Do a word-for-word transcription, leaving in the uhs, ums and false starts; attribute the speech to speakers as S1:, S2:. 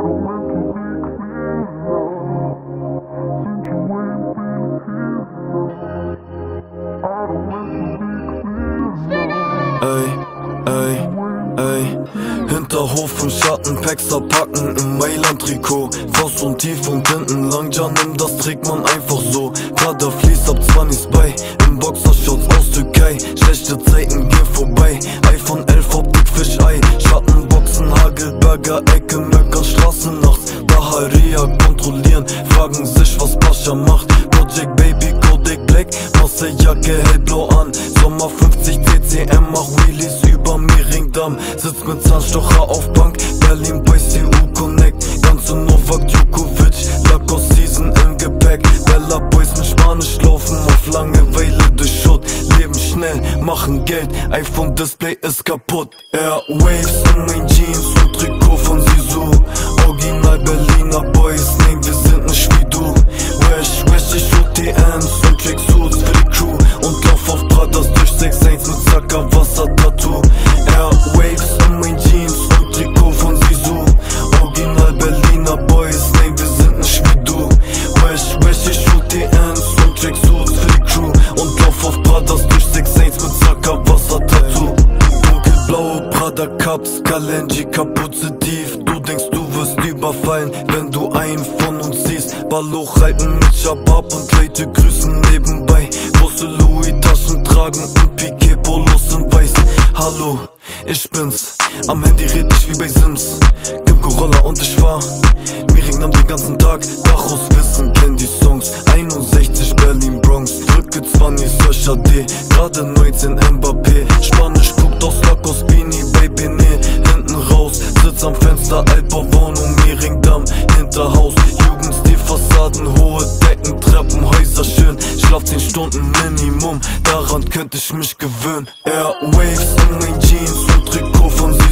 S1: Ey, ey, ey. Hinterhof im Schatten, Paxer packen im Mailand-Trikot. Faust und tief und hinten lang, ja nimm, das trägt man einfach so. Vater fließt ab zwanzig bei, im Boxershorts aus Türkei. Schlechte Zeiten gehen vorbei, iPhone elf Optik Fischei. Schattenboxen, Hagelberger Ecke, Möckern Straße nachts. Baharia kontrollieren, fragen sich was Pascha macht. Project Baby, Kodak Black, Marseille-Jacke hellblau an. Sommer fünfzig C C M, mach Wheelies über Mehringdamm. Sitzt mit Zahnstocher auf Bank, Berlin bei C U Connect. Ganze Novak Djokovic, Lacoste Season im Gepäck. Bella Boys mit Spanisch laufen auf Langeweile durch Schutt. Leben schnell, machen Geld, iPhone Display ist kaputt. Airwaves in mein Jeans und Trikot von Sisu. Original Berliner Boys, nein, wir sind nicht wie du. Wesh, wesh, ich U T Ms und Tracksuits für die Crew. Und lauf auf Pradas durch sechs eins mit Zacker Wasser-Tattoo. Airwaves in mein Jeans und Trikot von Sisu. Original Berliner Boys, nein, wir sind nicht wie du. Wesh, wesh, ich U T Ms und Tracksuits für die Crew. Und lauf auf Pradas durch sechs eins mit Zacker Wasser-Tattoo. Dunkelblaue Prada Cups, Kalenji, Kapuze tief. Du denkst, du wirst überfallen, wenn du einen von uns siehst. Balloch halten mit Shabab und Leute grüßen nebenbei. Große Louis-Taschen tragen und Piquet-Polos in weiß. Hallo, ich bin's, am Handy red ich wie bei Sims. Gib Corolla und ich fahr Mehringdamm den ganzen Tag. Dachos wissen, kenn die Songs. einundsechzig Berlin Bronx, drücke zwanzig Search H D. Gerade neunzehn Mbappé, Spanisch guckt aus Lacoste Beanie, Baby nee, hinten raus. Sitz am Fenster, Altbauwohnung, Mehringdamm, Hinterhaus. Jugendstil, Fassaden, hohe Decken, Treppenhäuser schön. Schlaf zehn Stunden Minimum, daran könnte ich mich gewöhnen. Airwaves in mein Jeans und Trikot von